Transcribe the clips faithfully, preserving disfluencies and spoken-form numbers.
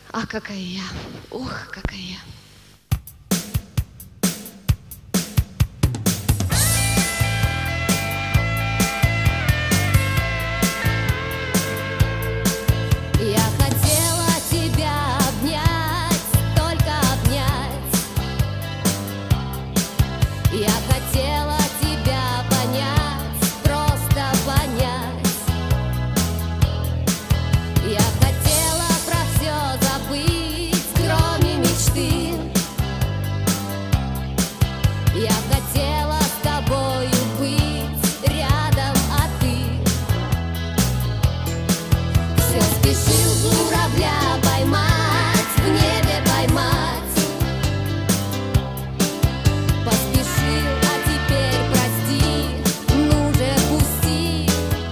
Ах, какая я! Ух, какая я! Я хотела тебя обнять, только обнять. Я хотела тебя понять, просто понять. Я хотела про все забыть, кроме мечты. Я хотела с тобою быть рядом, а ты все спешил журавля поймать, в небе поймать. Поспешил, а теперь прости, ну же пусти.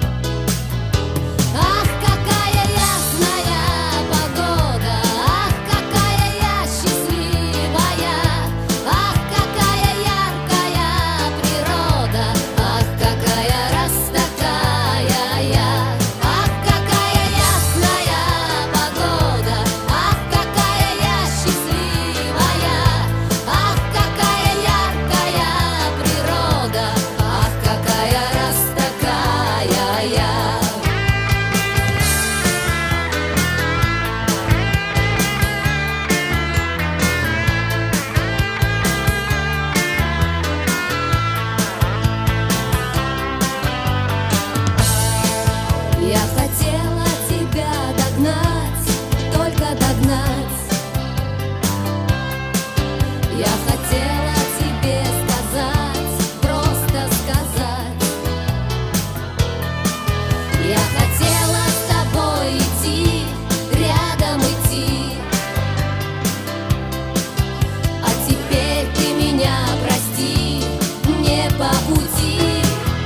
Ах, какая ясная погода, ах, какая я счастливая, ах, какая яркая природа, ах, какая раз такая я. Ах, какая ясная погода, ах, какая я счастливая, ах, какая яркая природа, ах, какая раз такая я. Я хотела тебя догнать, только догнать. Я хотела тебе сказать, просто сказать. Я хотела с тобой идти, рядом идти. А теперь ты меня прости, не по пути.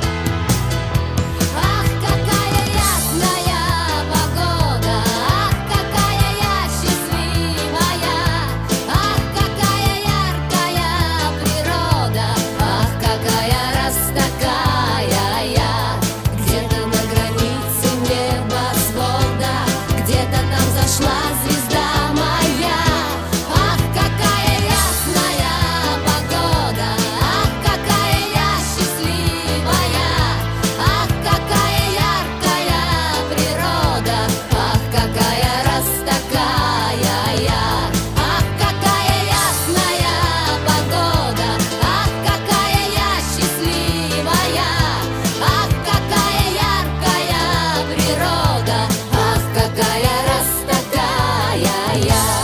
Ах, какая ясная погода, ах, какая я счастливая, ах, какая яркая природа, ах, какая раз такая я. Где-то на границе небосвода, где-то там зашла звезда моя. Ах, какая ясная погода, ах, какая я счастливая, ах, какая яркая природа, ах, какая раз такая я. Ах, какая ясная погода, ах, какая я счастливая, ах, какая яркая природа, ах, какая раз такая я.